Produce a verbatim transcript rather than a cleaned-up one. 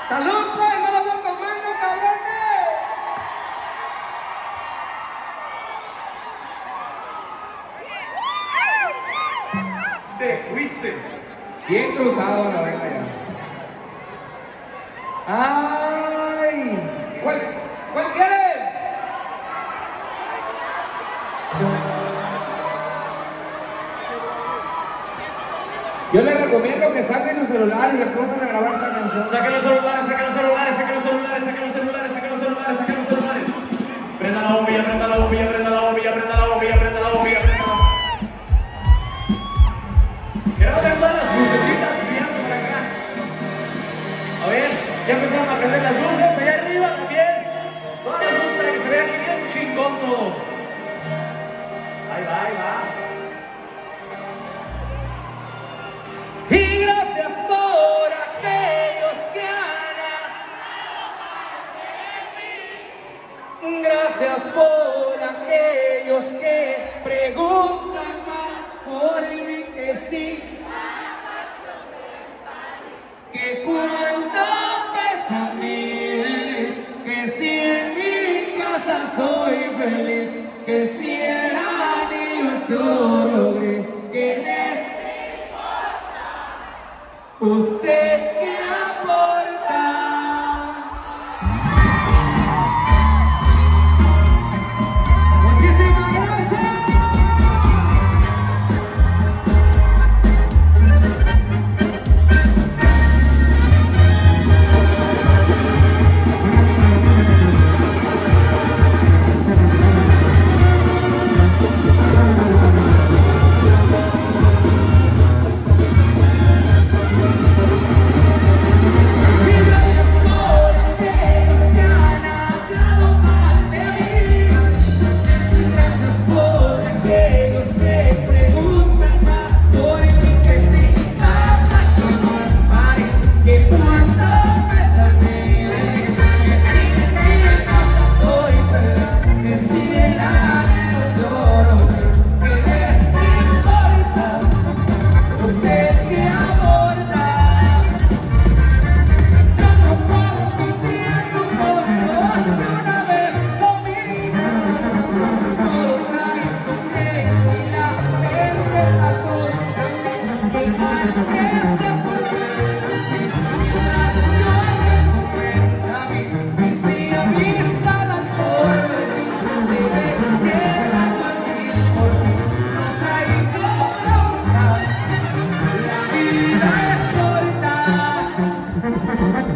¡Salud, pues! ¡No lo voy tomando, cabrones! ¡Te fuiste! Bien cruzado la vela ya. ¡Ay! ¿Cuál, cuál quiere? Yo les recomiendo que saquen los celulares y se pongan a grabar esta canción. Saquen los celulares, saquen los celulares, saquen los celulares, saquen los celulares, saquen los celulares, saquen los celulares. Prenda la bombilla, prenda la bombilla, prenda la bombilla, prenda la bombilla, prenda la bombilla, prenda la bombilla. Quiero ver todas las lucecitas mirando para acá. A ver, ya empezaron a prender las luces, allá arriba también. Todas las luces para que se vea que bien chingón todo. Ahí va, ahí va. Y gracias por aquellos que han, gracias por aquellos que preguntan más por mí que sí, que cuánto pesa miles, que si en mi casa soy feliz, que si el anillo es de oro, que les ¿usted qué aporta? Muchísimas gracias. La vida es corta.